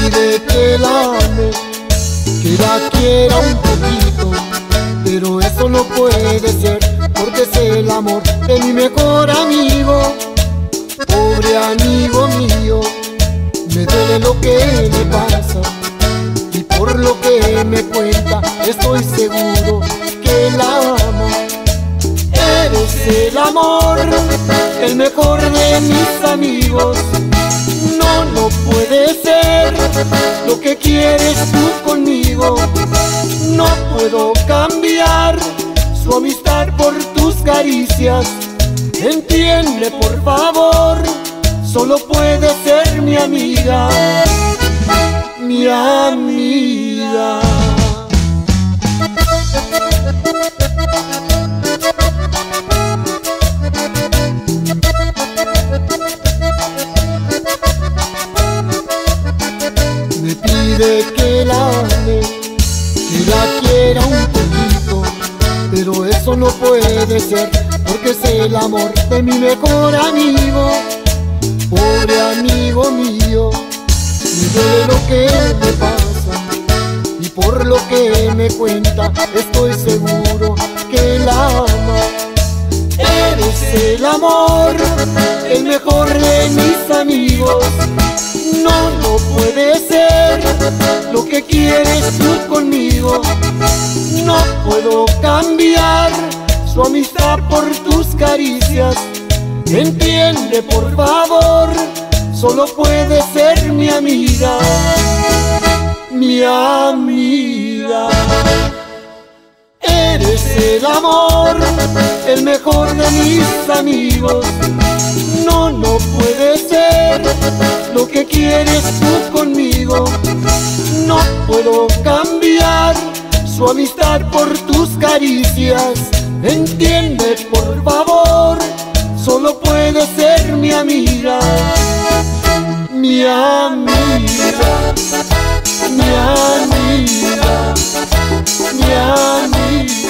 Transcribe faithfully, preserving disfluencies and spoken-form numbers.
pide que la ame, que la quiera un poquito, pero eso no puede ser, porque es el amor de mi mejor amigo. Pobre amigo mío, me duele lo que me pasa, y por lo que me cuenta estoy seguro que la amo. Eres el amor, el mejor de mis amigos. No, no puede ser lo que quieres tú conmigo. No puedo cambiar su amistad por tus caricias. Entiende por favor, solo puede ser mi amiga, mi amiga. Me pide que la ame, que la quiera un poquito, pero eso no puede ser, porque es el amor de mi mejor amigo. Pobre amigo mío, me duele lo que me pasa, y por lo que me cuenta estoy seguro que la ama. Eres el amor, el mejor de mis amigos. No, no puede ser lo que quieres tú conmigo. No puedo cambiar su amistad por tus caricias. Entiende por favor, solo puede ser mi amiga, mi amiga. Eres el amor, el mejor de mis amigos. No, no puede ser lo que quieres tú conmigo. No puedo cambiar su amistad por tus caricias. Entiende por favor, solo puede ser mi amiga, mi amiga, mi amiga, mi amiga.